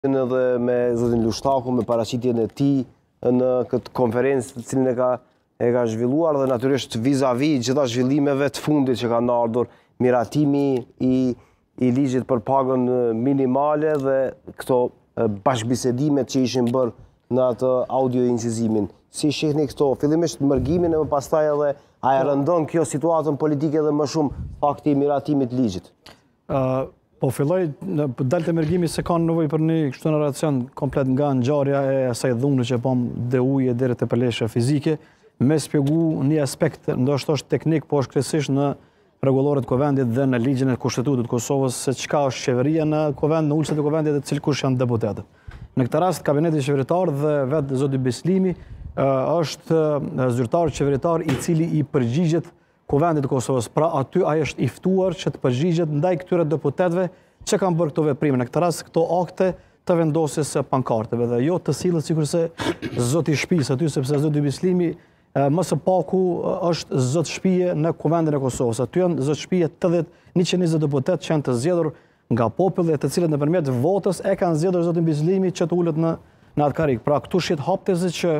edhe me zotin Lushtaku, me paraqitjen e tij në këtë konferencë të cilën e ka zhvilluar dhe natyrisht vis-a-vis gjitha zhvillimeve të fundit që kanë ardhur, miratimi i ligjit për pagën minimale dhe këto bashkëbisedimet që ishin bërë në atë audio incizimin. Si shihni këto, fillimisht mërgimin e më pastaj edhe a e rëndon kjo situatën politike dhe më shumë fakti i miratimit ligjit? Po filloj, dalë të mërgimi se kanë nevojë për një kështu në racion komplet nga ngjarja e asaj dhunë që pam dhe uje deri te pëleshja fizike, me shpjegu një aspekt ndoshta është teknik, po është kryesisht në rregullorët e Kuvendit dhe në ligjin e Kushtetutit të Kosovës se çka është qeveria në Kuvend, në ulësit e Kuvendit dhe cilkush janë deputetët. Në këtë rast kabineti qeveritar dhe vetë zoti Beslimi është zyrtar qeveritar i cili i përgjigjet Kuvendit të Kosovës. Pra aty ai është i ftuar që të përgjigjet ndaj këtyre deputetëve që kanë bërë këto veprime. Në këtë rast këto akte të vendosjes së pankarteve dhe jo të sillet sikurse zoti shtëpisë aty, sepse zoti Beslimi më së paku është zot shtëpie në Kuvendin e Kosovës. Aty janë zot shtëpie 120 deputetë që janë të zgjedhur nga populli, të cilët nëpërmjet votës e kanë zgjedhur zotin Beslimi që të ulet në atë karik. Pra këtu shit haptezi që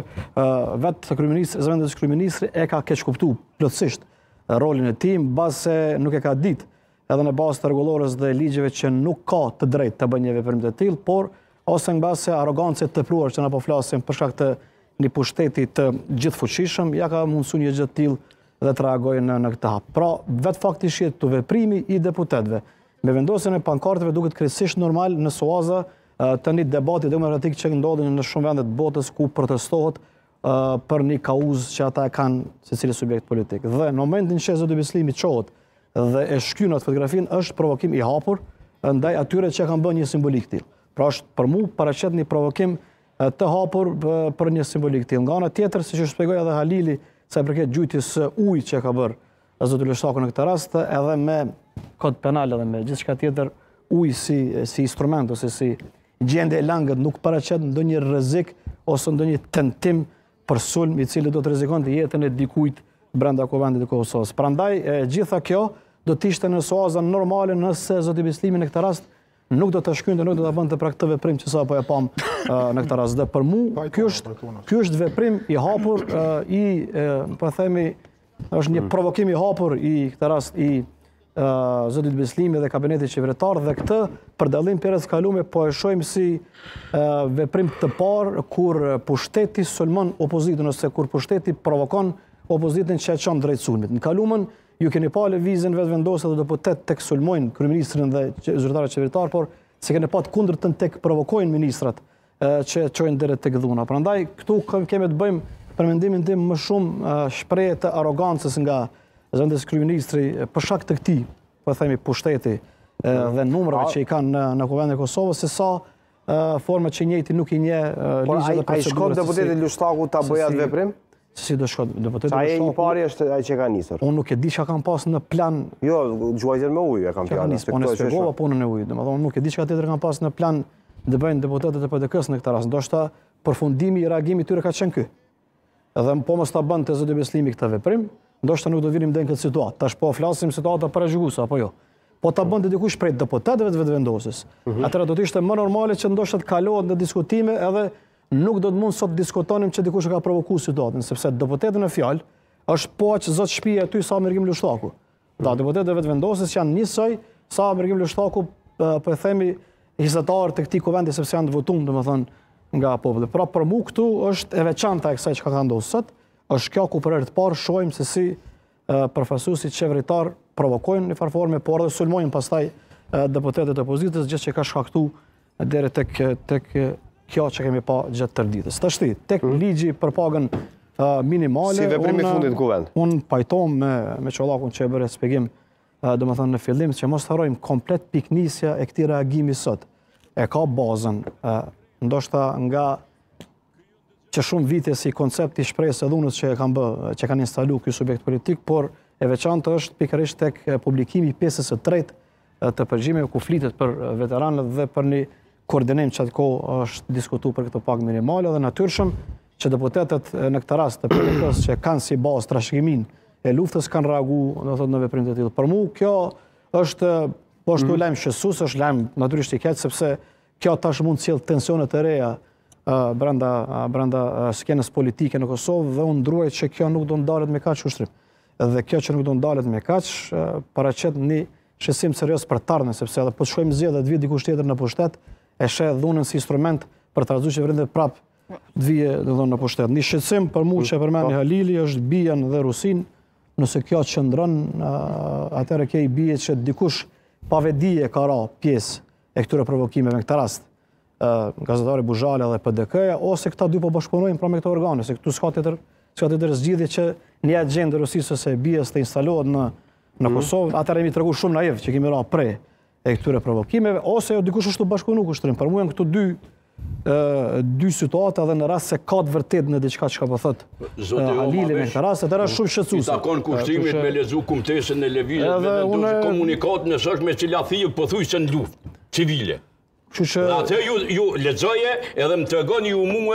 vetë kryeministri e ka keq kuptuar plotësisht rolin e tij, mbas se nuk e ka ditë edhe në bazë të rregullorës dhe ligjeve që nuk ka të drejtë të bëjë një veprim të tillë, por ose në bazë të arrogancës të tepruar që na po flasim për shkak të një pushteti të gjithfuqishëm, ja ka mundsuar një gjë të tillë dhe të reagojë në këtë hap. Pra, vetë fakti shihet të veprimi i deputetëve me vendosjen e pankarteve duket krejtësisht normal në Suaza të një debati demokratik që ndodhin në shumë vende të botës ku protestohet për një kauzë që ata e kanë secili subjekt politik. Dhe në momentin që zoti Beslimi çohet dhe e shkyn atë fotografinë është provokim i hapur ndaj atyre që kanë bërë një simbolik tillë. Pra është për mua paraqet një provokim të hapur për një simbolik tillë. Nga ana tjetër, siç e shpjegoi edhe Halili, sa i përket gjujtjes së ujit që ka bërë zoti Lushtaku në këtë rast, edhe me kod penal edhe me gjithçka tjetër, uji si instrument ose si gjendje e langët nuk paraqet ndonjë rrezik ose ndonjë tentim për sulm i cili do të rrezikonte jetën e dikujt brenda Kuvendit të Kosovës. Prandaj gjitha kjo do të ishte në Suazën normale nëse zoti Beslimi në këtë rast nuk do të shkynte, nuk do ta bënte pra këtë veprim që sapo e pam në këtë rast. Dhe për mua ky është veprim i hapur po themi është një provokim i hapur i këtë rast i zotit Beslimi dhe kabinetit qeveritar dhe këtë për dallim perës kalume po e shohim si veprim të parë kur pushteti sulmon opozitën ose kur pushteti provokon opozitën që e çon drejt sulmit. Në kalumën ju keni pa lëvizjen vetë vendosur dhe deputet tek sulmojnë kryeministrin dhe zyrtarët qeveritar, por se keni pa të kundërtën tek provokojnë ministrat që çojnë deri tek dhuna. Prandaj këtu kemi të bëjmë për mendimin tim më shumë shprehje të arrogancës nga zëvendës kryeministri për shkak të këtij, po themi pushteti dhe numrave që i kanë në Kuvendin e Kosovës, se sa forma që njëjti nuk i njeh ligjet dhe procedurët. Ai shkon deputeti Lushtaku ta bëjë atë veprim? Si do shkon deputeti Lushtaku? Ai i pari është ai që ka nisur. Unë nuk e di çka kanë pas në plan. Jo, gjuajtjen me ujë e kanë planuar. Unë shpjegova punën e ujit. Domethënë nuk e di çka tjetër kanë pas në plan të bëjnë deputetët e PDK-s në këtë rast. Ndoshta përfundimi i reagimit tyre ka qenë ky. Edhe po mos ta bënte zoti Beslimi këtë veprim, ndoshta nuk do vinim në këtë situatë. Tash po flasim situata paragjykuese apo jo. Po ta bënte dikush prej deputetëve të vetëvendosjes. Atëherë do të ishte më normale që ndoshta të kalohet në diskutime edhe nuk do të mund sot diskutonim që dikush ka provokuar situatën, sepse deputeti në fjalë është po aq zot shtëpia aty sa Mergim Lushtaku. Da deputetëve vetëvendosjes janë njësoj sa Mergim Lushtaku, po e themi hizatar të këtij kuvendi sepse janë të votuar, domethënë nga populli. Pra për mua këtu është e veçanta e kësaj që ka ndodhur sot. Është kjo ku për herë të parë shohim se si përfaqësuesit qeveritar provokojnë në farforme, por edhe sulmojnë pastaj deputetët e opozitës, gjë që ka shkaktuar deri tek kjo që kemi pa gjatë tërë ditës. Tash tek ligji për pagën minimale. Si veprim i fundit në kuvend. Unë pajtohem me Çollakun që e bëre shpjegim, domethënë në fillim që mos harrojmë komplet piknisja e këtij reagimi sot. E ka bazën ndoshta nga që shumë vite si koncepti shpresë e dhunës që kanë instaluar ky subjekt politik, por e veçantë është pikërisht tek publikimi i pjesës së tretë të përgjimeve ku flitet për veteranët dhe për një koordinim që atë kohë është diskutuar për këtë pagë minimale dhe natyrshëm që deputetët në këtë rast të PDK-s që kanë si bazë trashëgimin e luftës kanë reaguar, do thotë, në veprim të tillë. Për mua kjo është po ashtu lajm shqetësues, është lajm natyrisht i keq sepse kjo tash mund të sjellë tensione të reja brenda skenës politike në Kosovë dhe unë ndruaj që kjo nuk do ndalet me kaq ushtrim. Dhe kjo që nuk do ndalet me kaq paraqet një shqetësim serioz për të ardhmen, sepse edhe po të shkojmë zgjedhje të vijë dikush tjetër në pushtet, e sheh dhunën si instrument për të rrezuar qeverinë dhe prap të vijë në pushtet. Një shqetësim për mua që përmend Halili është Bijan dhe Rusin, nëse kjo qëndron, atëherë ke i bie që dikush pa vedije ka ra pjesë e këtyre provokimeve në këtë rast. Gazetari Buzhala dhe PDK-ja, ose këta dy po bashkëpunojnë pra me këto organe, se këtu s'ka tjetër zgjidhje që një agjendë Rusisë ose Bijes të instalohet në Kosovë, atëherë jemi tregu shumë naiv që kemi ra prej e këtyre provokimeve, ose jo dikush është të bashkëpunu kushtrim. Për mua janë këtu dy situata dhe në rast se ka të vërtet në diçka që ka po thot Halili në këtë rast, atëherë është shumë shqetësuese. I takon kushtimit me lezu kumtesën e lëvizjes me vendosje komunikatën e sështë me cila thirr pothuajse në luftë civile. Atë ju lexoje edhe më tregoni ju mua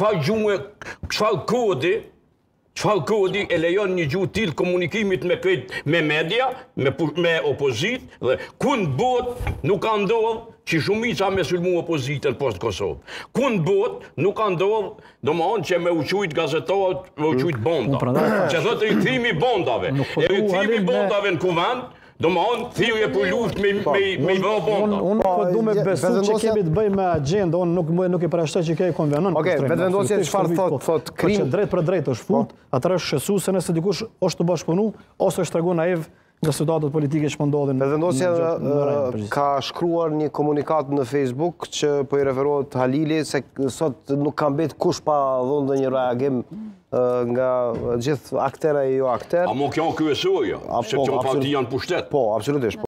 çfarë kodi e lejon një gjuhë tillë komunikimit me media, me opozitë dhe ku në botë nuk ka ndodhur që shumica me sulmu opozitën post Kosovë. Ku në botë nuk ka ndodhur, domethënë që me uqujt gazetarët, me uqujt bonda. Që thotë rikthimi bondave. E rikthimi bondave në kuvend, domethënë thirrje për luftë me vë bonda. Unë po du me besu që kemi të bëjmë me agjendë, unë nuk e parashtoj që kemi konvenon. Okej, vetëvendosja çfarë thot krim? Që drejt për drejt është fut, atëherë është shqetësuese nëse dikush është të bashkëpunu ose është tregu naiv nga situatat politike që po ndodhin. Vetëvendosja ka shkruar një komunikat në Facebook që po i referohet Halili se sot nuk ka mbet kush pa dhënë ndonjë reagim nga gjithë akterë e jo akterë. A mo kjo kryesorja, sepse partia janë pushtet. Po, absolutisht.